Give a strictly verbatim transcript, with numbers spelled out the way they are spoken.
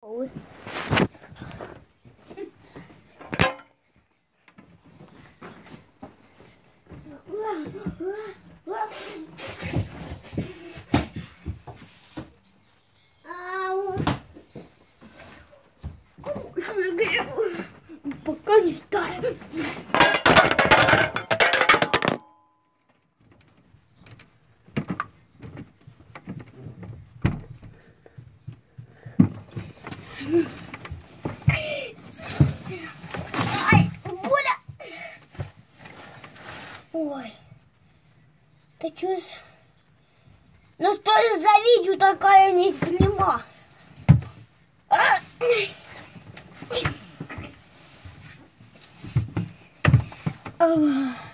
Ой. Пока не ставим. Ай, Буля! Ой, ты чё? Ну что это за видео такая, не понимаю. А! Oh.